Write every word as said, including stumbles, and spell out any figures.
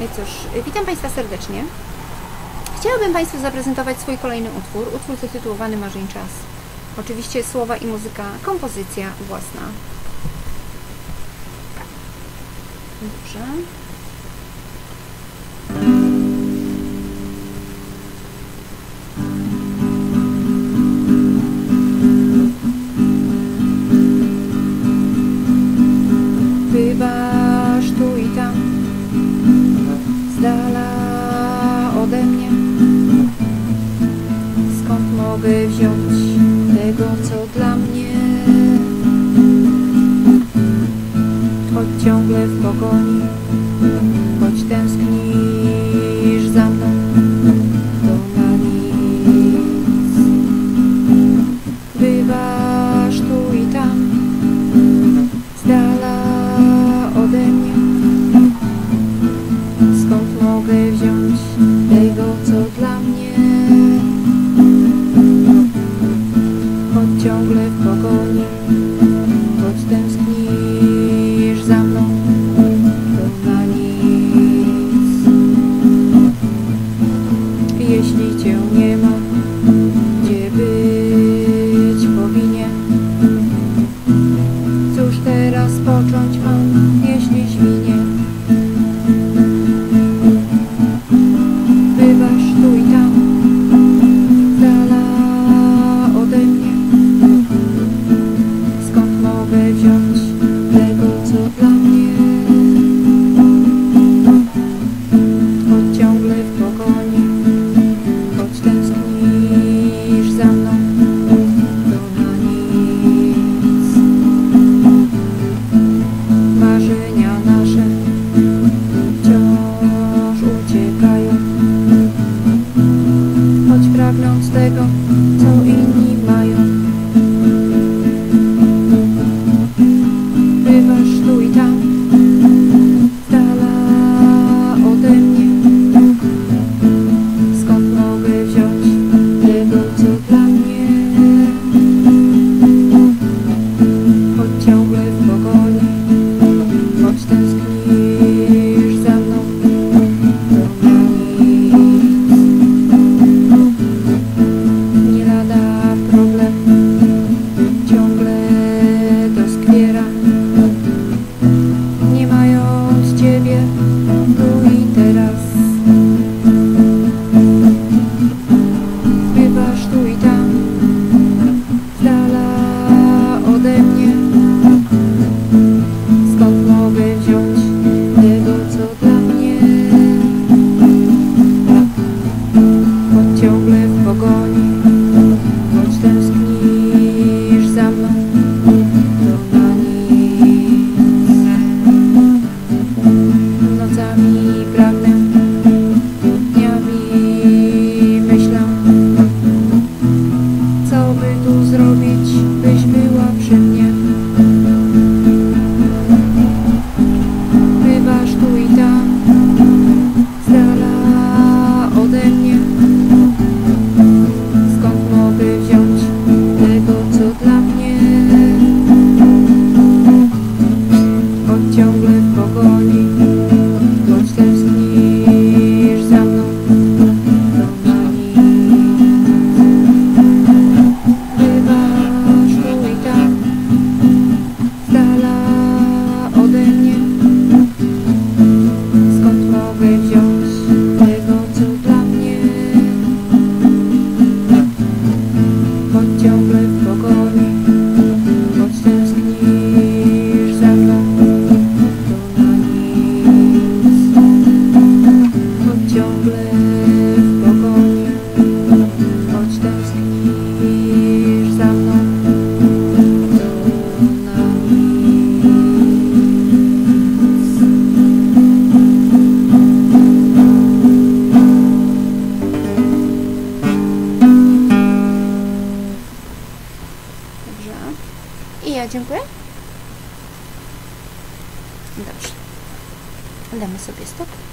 Cóż, witam Państwa serdecznie. Chciałabym Państwu zaprezentować swój kolejny utwór, utwór zatytułowany Marzeń czas. Oczywiście słowa i muzyka, kompozycja własna. Dobrze. Bywasz tu i tam, z dala ode mnie. Skąd mogę wziąć tego, co dla mnie? Choć ciągle w pogoni, choć tęsknisz za mną, to na nic. Bywasz tu i tam, z dala ode mnie. Skąd mogę wziąć tego, co dla mnie? Choć ciągle w pogoni, choć tęsknisz za mną, to na nic. Jeśli cię nie ma, gdzie być powinien, cóż teraz począć mam, jeśli świnie? Bywasz tu i tam, z dala ode mnie. Skąd mogę wziąć tego, co dla mnie? Choć ciągle w pogoni, choć tęsknisz za mną, to na nic. Marzenia nasze wciąż uciekają, choć pragnąc tego, co inni mają. Bywasz tu i tam, z dala ode mnie. Skąd mogę wziąć tego, co dla mnie? Choć ciągle w pogoni, choć tęsknisz za mną, to na nic. Nie lada problem ciągle doskwiera, nie mając Ciebie tu i teraz. Bywasz tu i tam, z dala ode mnie. Skąd mogę wziąć tego, co dla mnie? Choć ciągle w pogoni, choć tęsknisz za mną, to na nic. Nocami pragnę, dniami myślę, co by tu zrobić, byś była przy mnie. Bywasz tu i tam, z dala ode mnie. Skąd mogę wziąć tego, co dla mnie? Choć ciągle w pogoni, choć tęsknisz za mną, to na nic. Bywasz tu i tam, z dala ode mnie. Skąd mogę wziąć tego, co dla mnie? Choć ciągle w pogoni, choć tęsknisz za mną, to na nic. Choć ciągle w pogoni, choć tęsknisz za mną, to na nic. Dobrze. I ja dziękuję. Dobrze. Damy sobie stop.